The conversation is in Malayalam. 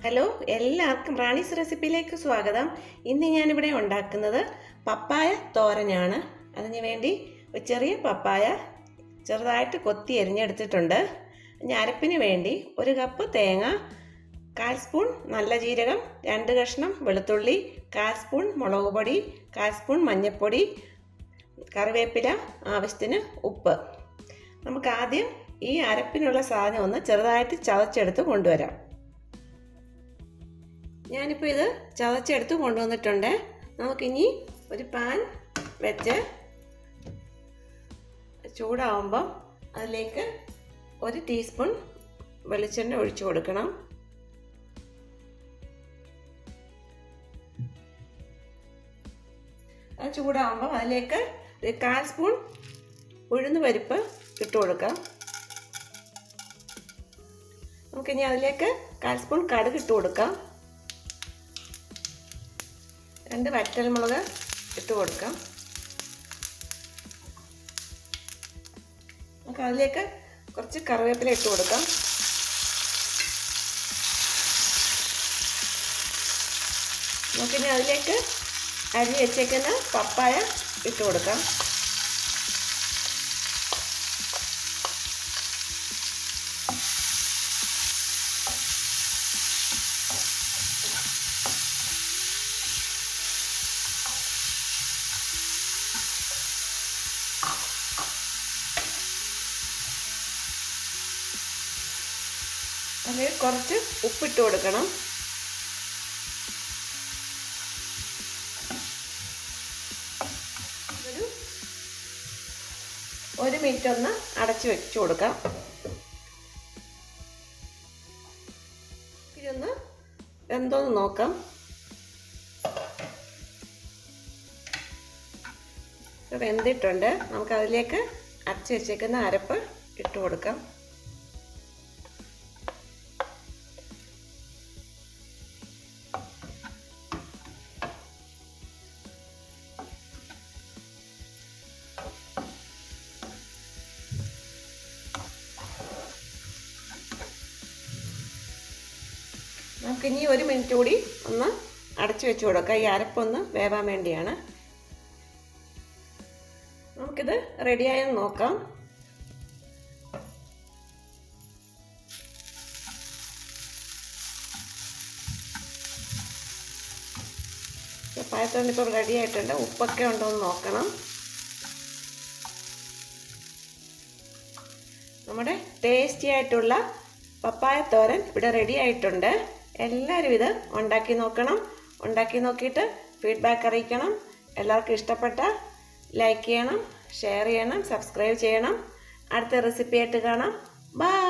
ഹലോ, എല്ലാവർക്കും റാണീസ് റെസിപ്പിയിലേക്ക് സ്വാഗതം. ഇന്ന് ഞാനിവിടെ ഉണ്ടാക്കുന്നത് പപ്പായ തോരനാണ്. അതിന് വേണ്ടി ഒരു ചെറിയ പപ്പായ ചെറുതായിട്ട് കൊത്തി എരിഞ്ഞെടുത്തിട്ടുണ്ട്. അരപ്പിന് വേണ്ടി 1 കപ്പ് തേങ്ങ, 1/4 സ്പൂൺ നല്ല ജീരകം, 2 കഷ്ണം വെളുത്തുള്ളി, 1/4 സ്പൂൺ മുളക് പൊടി, 1/4 സ്പൂൺ മഞ്ഞൾപ്പൊടി, കറിവേപ്പില, ആവശ്യത്തിന് ഉപ്പ്. നമുക്ക് ആദ്യം ഈ അരപ്പിനുള്ള സാധനം ഒന്ന് ചെറുതായിട്ട് ചതച്ചെടുത്ത് കൊണ്ടുവരാം. ഞാനിപ്പോൾ ഇത് ചതച്ചെടുത്ത് കൊണ്ടുവന്നിട്ടുണ്ട്. നമുക്കിനി ഒരു പാൻ വെച്ച് ചൂടാവുമ്പം അതിലേക്ക് 1 ടീസ്പൂൺ വെളിച്ചെണ്ണ ഒഴിച്ചു കൊടുക്കണം. അത് ചൂടാവുമ്പം അതിലേക്ക് 1/4 സ്പൂൺ ഉഴുന്ന് പരിപ്പ് ഇട്ട് കൊടുക്കാം. നമുക്കിനി അതിലേക്ക് 1/4 സ്പൂൺ കടുക് ഇട്ട് കൊടുക്കാം. 2 വറ്റൽമുളക് ഇട്ട് കൊടുക്കാം. നമുക്ക് അതിലേക്ക് കുറച്ച് കറിവേപ്പില ഇട്ട് കൊടുക്കാം. നമുക്കിനി അതിലേക്ക് അരിഞ്ഞ് വെച്ചേക്കുന്ന പപ്പായ ഇട്ട് കൊടുക്കാം. അതിൽ കുറച്ച് ഉപ്പിട്ട് കൊടുക്കണം. ഒരു മിനിറ്റ് ഒന്ന് അടച്ചു വെച്ചു കൊടുക്കാം. ഇതൊന്ന് വെന്തോന്ന് നോക്കാം. വെന്തിട്ടുണ്ട്. നമുക്ക് അതിലേക്ക് അരച്ച് വെച്ചേക്കുന്ന അരപ്പ് ഇട്ട് കൊടുക്കാം. നമുക്കിനി 1 മിനിറ്റ് കൂടി ഒന്ന് അടച്ചു വെച്ച് കൊടുക്കാം. ഈ അരപ്പൊന്ന് വേവാൻ വേണ്ടിയാണ്. നമുക്കിത് റെഡിയായെന്ന് നോക്കാം. പപ്പായത്തോരൻ ഇപ്പം റെഡി ആയിട്ടുണ്ട്. ഉപ്പൊക്കെ ഉണ്ടോ എന്ന് നോക്കണം. നമ്മുടെ ടേസ്റ്റി ആയിട്ടുള്ള പപ്പായ തോരൻ ഇവിടെ റെഡി ആയിട്ടുണ്ട്. എല്ലാവരും ഇത് ഉണ്ടാക്കി നോക്കണം. ഉണ്ടാക്കി നോക്കിയിട്ട് ഫീഡ്ബാക്ക് അറിയിക്കണം. എല്ലാവർക്കും ഇഷ്ടപ്പെട്ടാൽ ലൈക്ക് ചെയ്യണം, ഷെയർ ചെയ്യണം, സബ്സ്ക്രൈബ് ചെയ്യണം. അടുത്ത റെസിപ്പി ആയിട്ട് കാണാം. ബൈ.